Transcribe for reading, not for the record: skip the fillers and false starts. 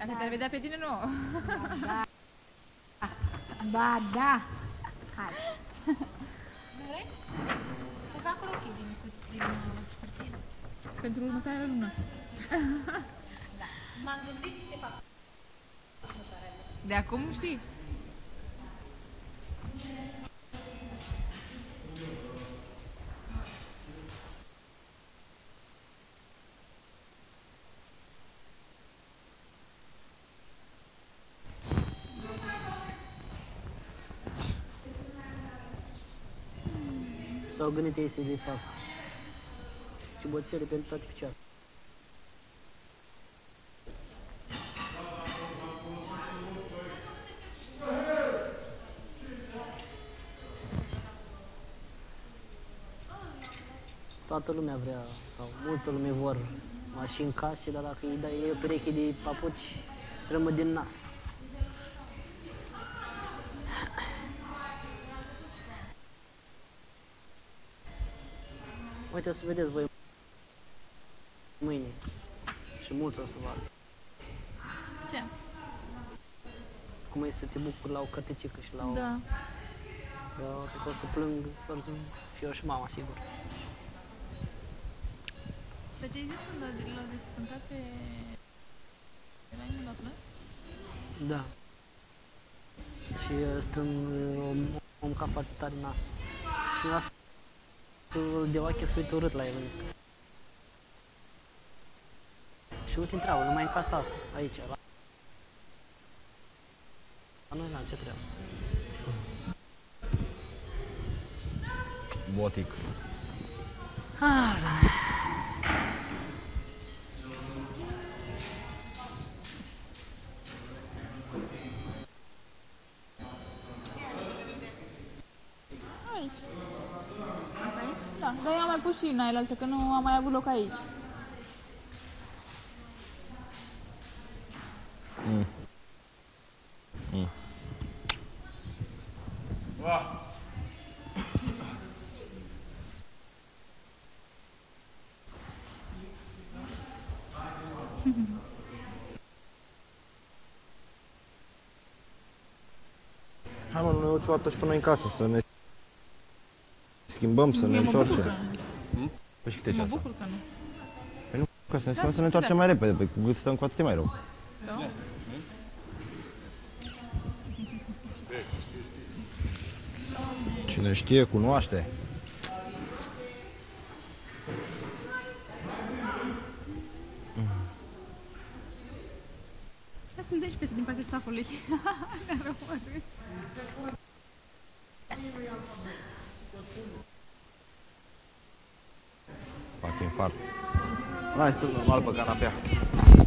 Dacă te-ar vedea pe tine, nu. Da. Ba, da. Hai. Vreți? Vă fac rochii din hârtie. Pentru următoarea lună. Da. M-am gândit și ce fac. De acum știi? S-au gândit ei să-i fac ciuboțele pentru toate picioarele. Toată lumea vrea, sau multă lume vor mașini, case, dar dacă îi dai o pereche de papuci, strămă din nas. Uite, o să vedeți voi mâine și mulți o să vadă. Ce? Cum e să te bucuri la o cărticică și la o... Da. Eu cred că o să plâng fără să fiu eu și mama, sigur. Dar ce ai zis când l-au desfrântat pe Raimund la plâns? Da. Și strâng om ca foarte tare nasul. Și nasul de ochi se uită urât la el. Și uite întreabă, numai în casa asta, aici, la noi n-am ce treabă. Botic. Aici. Asta e? Da, dar eu am mai pus și în ailaltă, că nu am mai avut loc aici. Hai mă, noi o cioartă și până noi în casă, să ne schimbăm, să ne întoarcem. Păi și câte Mă asta? bucur că nu. Păi nu, ca să ne schimbăm, să ne întoarcem mai repede, pe cât stăm cu atât mai rău. Da? Cine știe, cunoaște. Hai să-l dai și peste din partea stafului. Ne-a rămărât. Fac infart. Hai, stăm normal pe canapea.